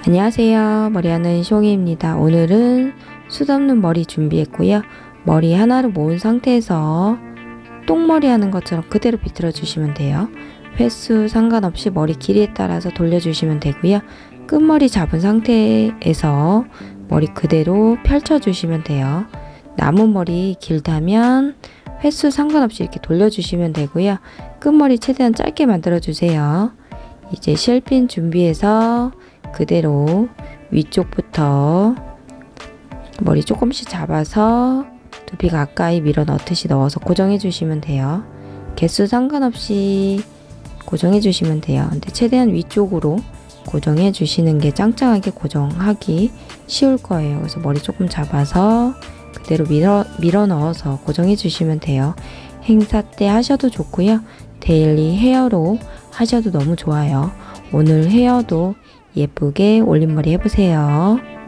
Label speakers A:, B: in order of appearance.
A: 안녕하세요. 머리하는 숑이입니다. 오늘은 숱없는 머리 준비했고요. 머리 하나로 모은 상태에서 똥머리 하는 것처럼 그대로 비틀어 주시면 돼요. 횟수 상관없이 머리 길이에 따라서 돌려주시면 되고요. 끝머리 잡은 상태에서 머리 그대로 펼쳐 주시면 돼요. 남은 머리 길다면 횟수 상관없이 이렇게 돌려주시면 되고요. 끝머리 최대한 짧게 만들어 주세요. 이제 실핀 준비해서 그대로 위쪽부터 머리 조금씩 잡아서 두피 가까이 밀어 넣듯이 넣어서 고정해 주시면 돼요. 개수 상관없이 고정해 주시면 돼요. 근데 최대한 위쪽으로 고정해 주시는 게 짱짱하게 고정하기 쉬울 거예요. 그래서 머리 조금 잡아서 그대로 밀어 넣어서 고정해 주시면 돼요. 행사 때 하셔도 좋고요. 데일리 헤어로 하셔도 너무 좋아요. 오늘 헤어도 예쁘게 올림머리 해보세요.